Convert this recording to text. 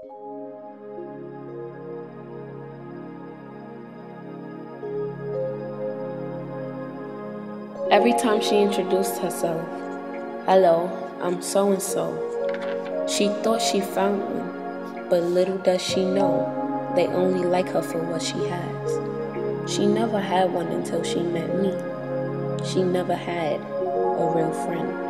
Every time she introduced herself, "Hello, I'm so-and-so," she thought she found one, but little does she know, they only like her for what she has. She never had one until she met me. She never had a real friend.